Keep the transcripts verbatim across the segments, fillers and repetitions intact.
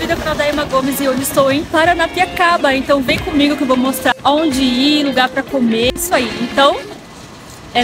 vídeo é o canal da Emma Gomes e hoje estou em Paranapiacaba, então vem comigo que eu vou mostrar onde ir, lugar pra comer, isso aí, então é...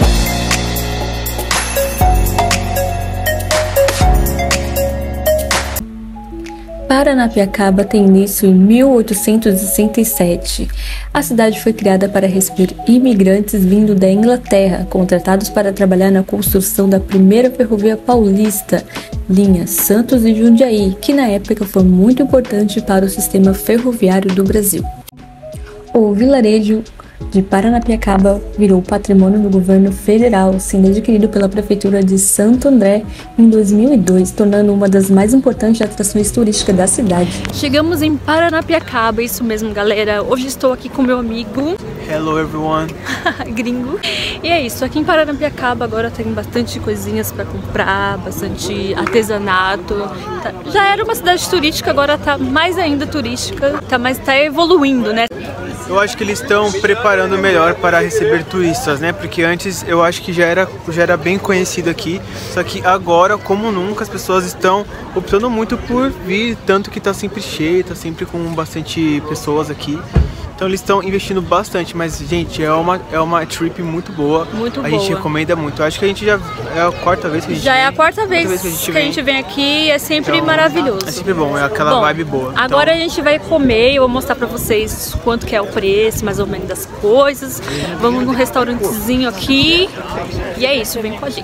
Paranapiacaba tem início em mil oitocentos e sessenta e sete. A cidade foi criada para receber imigrantes vindo da Inglaterra, contratados para trabalhar na construção da primeira ferrovia paulista, linha Santos e Jundiaí, que na época foi muito importante para o sistema ferroviário do Brasil. O vilarejo de Paranapiacaba virou patrimônio do governo federal, sendo adquirido pela prefeitura de Santo André em dois mil e dois, tornando uma das mais importantes atrações turísticas da cidade. Chegamos em Paranapiacaba, isso mesmo, galera. Hoje estou aqui com meu amigo. Hello everyone. Gringo. E é isso, aqui em Paranapiacaba agora tem bastante coisinhas para comprar, bastante artesanato. Tá, já era uma cidade turística, agora tá mais ainda turística, tá mais tá evoluindo, né? Eu acho que eles estão preparando melhor para receber turistas, né? Porque antes eu acho que já era, já era bem conhecido aqui, só que agora, como nunca, as pessoas estão optando muito por vir, tanto que tá sempre cheio, tá sempre com bastante pessoas aqui. Então eles estão investindo bastante, mas gente, é uma, é uma trip muito boa. Muito a boa. A gente recomenda muito. Acho que a gente já é a quarta vez que a gente Já vem. é a quarta vez, quarta vez que, a gente, que a gente vem aqui, é sempre então, maravilhoso. É sempre bom, é aquela bom, vibe boa. Agora então... a gente vai comer, eu vou mostrar pra vocês quanto que é o preço, mais ou menos das coisas. Vamos num restaurantezinho aqui e é isso, vem com a gente.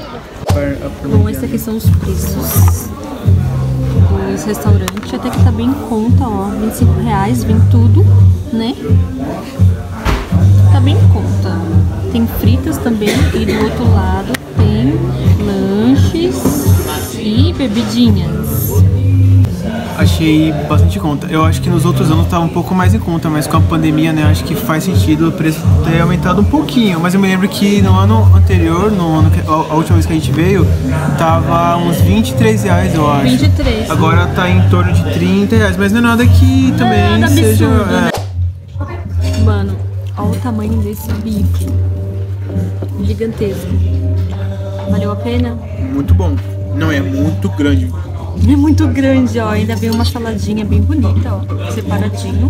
Bom, esses aqui são os preços dos restaurantes, até que tá bem em conta, ó, vinte e cinco reais, vem tudo, né? Tá bem em conta. Tem fritas também e do outro lado tem lanches e bebidinhas. Achei bastante conta. Eu acho que nos outros anos tava um pouco mais em conta, mas com a pandemia, né, acho que faz sentido o preço ter aumentado um pouquinho. Mas eu me lembro que no ano anterior, no ano que, a última vez que a gente veio, tava uns vinte e três reais, eu acho. vinte e três. Agora tá em torno de trinta reais, mas não é nada que também é nada seja... absurdo, é... né? Mano, olha o tamanho desse bife. Gigantesco. Valeu a pena? Muito bom. Não, é muito grande. É muito grande, ó. Ainda veio uma saladinha bem bonita, ó. Separadinho.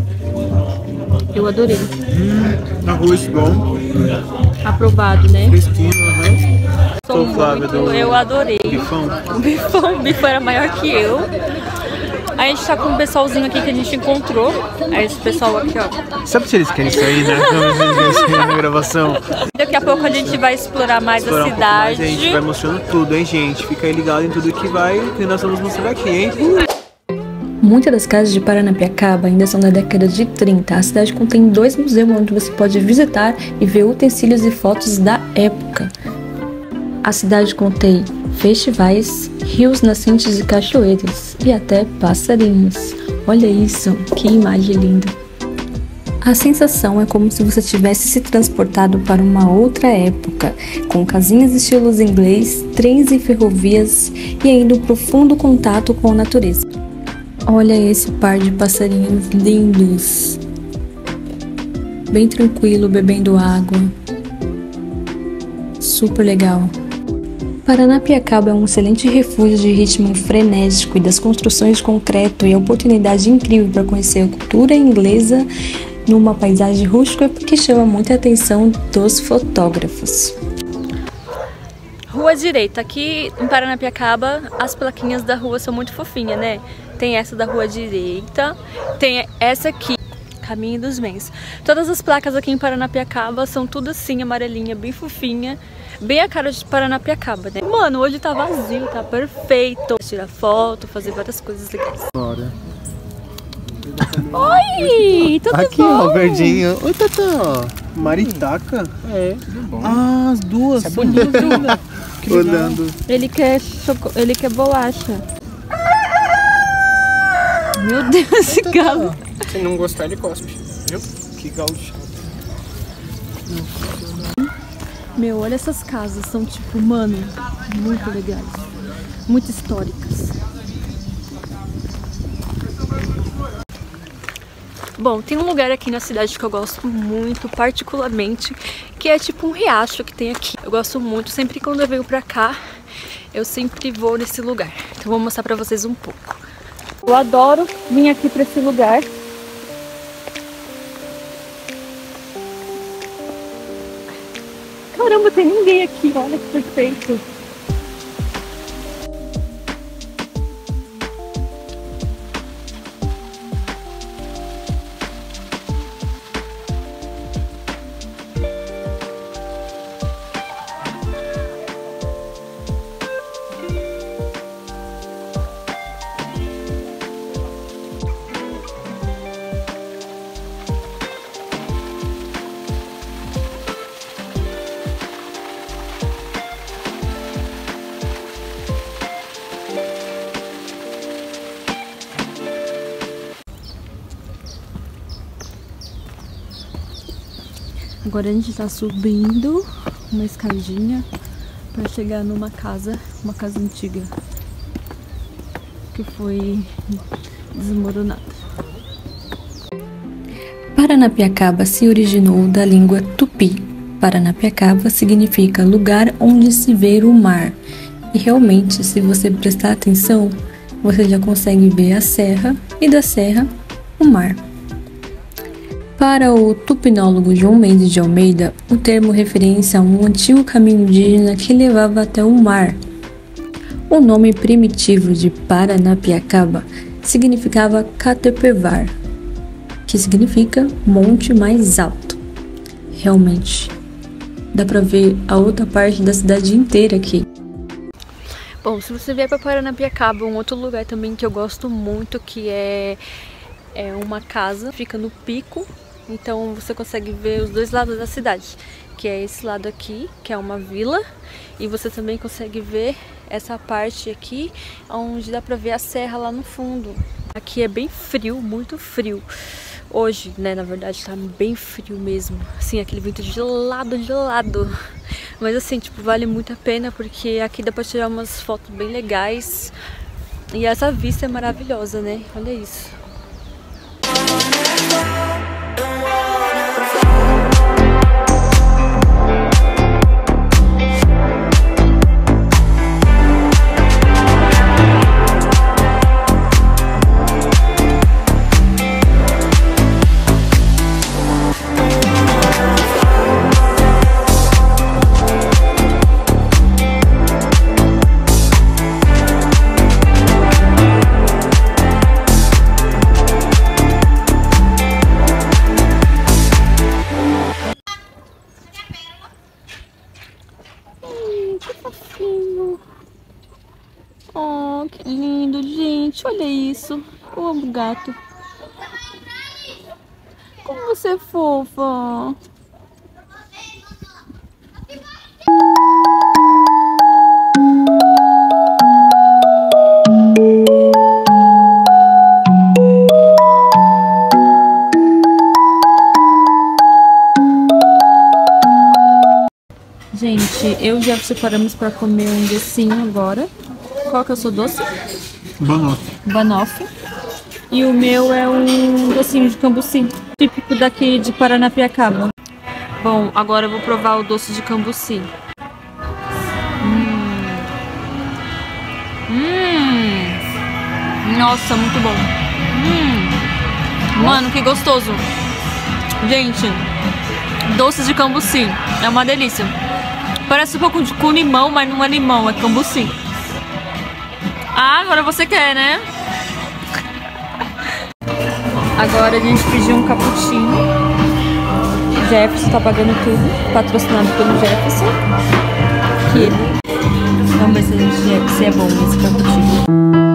Eu adorei. Hum, arroz bom. Aprovado, né? Fresquinho, aham. Sou muito, do... eu adorei. Bifão. O bifão, o bifão era maior que eu. Aí a gente tá com um pessoalzinho aqui que a gente encontrou. É esse pessoal aqui, ó. Sabe se eles querem sair, né? Na gravação. Daqui a pouco a gente vai explorar mais explorar a cidade. Um pouco mais, a gente vai mostrando tudo, hein, gente? Fica aí ligado em tudo que vai, que nós vamos mostrar aqui, hein? Muitas das casas de Paranapiacaba ainda são da década de trinta. A cidade contém dois museus onde você pode visitar e ver utensílios e fotos da época. A cidade contém festivais, rios nascentes e cachoeiras e até passarinhos. Olha isso, que imagem linda! A sensação é como se você tivesse se transportado para uma outra época, com casinhas estilos inglês, trens e ferrovias e ainda um profundo contato com a natureza. Olha esse par de passarinhos lindos, bem tranquilo, bebendo água, super legal. Paranapiacaba é um excelente refúgio de ritmo frenético e das construções de concreto e a oportunidade incrível para conhecer a cultura inglesa numa paisagem rústica que chama muita atenção dos fotógrafos. Rua direita. Aqui em Paranapiacaba as plaquinhas da rua são muito fofinhas, né? Tem essa da rua direita, tem essa aqui, Caminho dos Bens. Todas as placas aqui em Paranapiacaba são tudo assim, amarelinha, bem fofinha. Bem a cara de Paranapiacaba, né? Mano, hoje tá vazio, tá perfeito. Tirar foto, fazer várias coisas legais. Bora. Oi, tudo aqui, bom? Ó, verdinho. Oi, Tatá. Maritaca? É. Ah, as duas. Isso é bonito. Que olhando. Ele quer choco... ele quer bolacha. Meu Deus, esse galo. Se não gostar, ele cospe. Viu? Que galo chato. Meu, olha essas casas, são tipo, mano, muito legais, muito históricas. Bom, tem um lugar aqui na cidade que eu gosto muito, particularmente, que é tipo um riacho que tem aqui. Eu gosto muito, sempre quando eu venho pra cá, eu sempre vou nesse lugar. Então vou mostrar pra vocês um pouco. Eu adoro vir aqui para esse lugar. Caramba, tem ninguém aqui, olha que perfeito. Agora a gente tá subindo uma escadinha para chegar numa casa, uma casa antiga que foi desmoronada. Paranapiacaba se originou da língua tupi. Paranapiacaba significa lugar onde se vê o mar. E realmente, se você prestar atenção, você já consegue ver a serra e da serra o mar. Para o tupinólogo João Mendes de Almeida, o termo referência a um antigo caminho indígena que levava até o mar. O nome primitivo de Paranapiacaba significava Catepevar, que significa monte mais alto. Realmente, dá para ver a outra parte da cidade inteira aqui. Bom, se você vier para Paranapiacaba, um outro lugar também que eu gosto muito, que é, é uma casa, fica no pico. Então você consegue ver os dois lados da cidade, que é esse lado aqui, que é uma vila, e você também consegue ver essa parte aqui, onde dá pra ver a serra lá no fundo. Aqui é bem frio, muito frio. Hoje, né, na verdade, tá bem frio mesmo. Assim, aquele vento gelado, gelado. Mas assim, tipo, vale muito a pena, porque aqui dá pra tirar umas fotos bem legais. E essa vista é maravilhosa, né? Olha isso. Oh, que lindo, gente. Olha isso. Eu amo gato. Como você é fofa. Gente, eu e o Jeff separamos para comer um docinho agora. Qual que é o seu doce? Banoffee. Banoffee. E o meu é um docinho de cambuci, típico daqui de Paranapiacaba. Bom, agora eu vou provar o doce de cambuci. Hum. Hum. Nossa, muito bom. Hum. Mano, que gostoso. Gente, doce de cambuci é uma delícia. Parece um pouco de, com limão, mas não é limão, é cambuci. Ah, agora você quer, né? Agora a gente pediu um cappuccino. Jefferson tá pagando tudo, patrocinado pelo Jefferson. Que ele... Vamos ver se, a gente, se é bom esse cappuccino.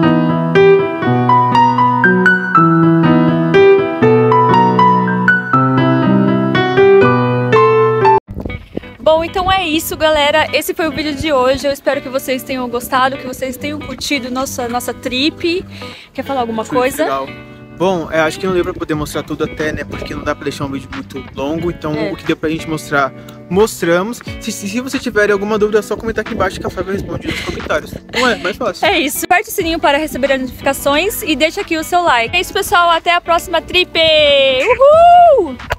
Bom, então é isso, galera. Esse foi o vídeo de hoje. Eu espero que vocês tenham gostado, que vocês tenham curtido nossa, nossa trip. Quer falar alguma foi coisa? Legal. Bom, é, acho que não deu pra poder mostrar tudo até, né? Porque não dá pra deixar um vídeo muito longo. Então, é. o que deu pra gente mostrar, mostramos. Se, se você tiver alguma dúvida, é só comentar aqui embaixo que a Fábio responde nos comentários. Não é? Mais fácil. É isso. Aperte o sininho para receber as notificações e deixa aqui o seu like. É isso, pessoal. Até a próxima trip! Uhul!